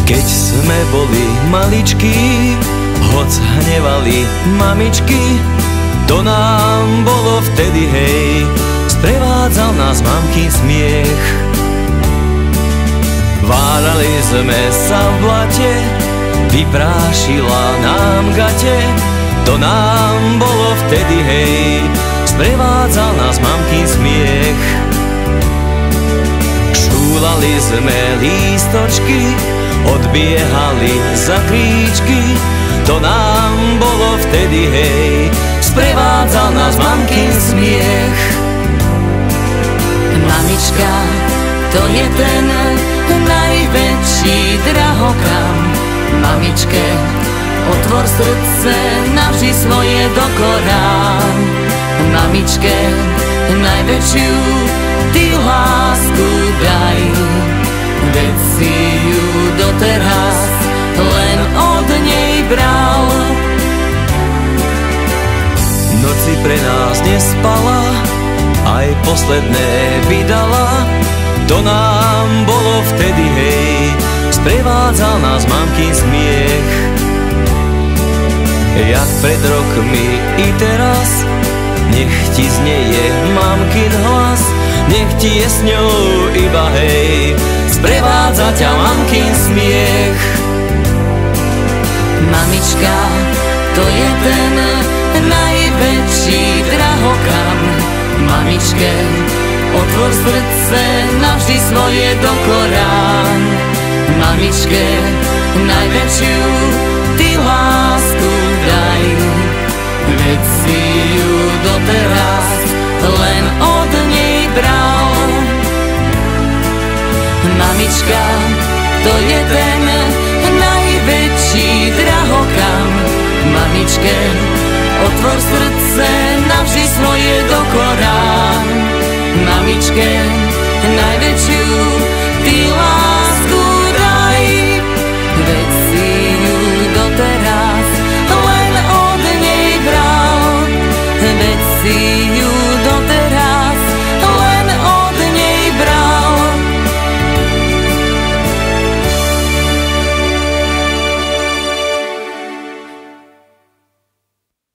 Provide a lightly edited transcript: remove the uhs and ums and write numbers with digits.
Keď sme boli maličkí, hoc hnevali mamičky, to nám bolo vtedy hej, sprevádzal nás mamkin smiech. Várali sme sa v blate, vyprášila nám gate, to nám bolo vtedy hej, sprevádzal nás mamkin smiech. Šúlali sme lístočky, odbiehali za kríčky, to nám bolo vtedy hej, sprevádzal nás mamkin smiech. Mamička, to je ten najväčší drahokam. Mamičke, otvor srdce, navždy svoje do Korán. Mamičke, najväčšiu ty lásku daj, veď si ju doteraz len od nej bral. Noci pre nás nespala, aj posledné vydala, to nám bolo vtedy hej, sprevádzal nás mamkin smiech. Jak pred rokmi i teraz, nech ti znieje mamkin hlas, nech ti je s ňou iba hej, sprevádza ťa mamkin smiech. Mamička, to je ten najväčší drahokam. Mamičke, otvor srdce, navždy svoje do Korán. Mamičke, najväčšiu ty lásku daj, veď si ju doteraz len od nej bral. Mamička, to je ten najväčší drahokam. Mamičke, otvor srdce, navždy svoje do Korán. Mamičke, najväčšiu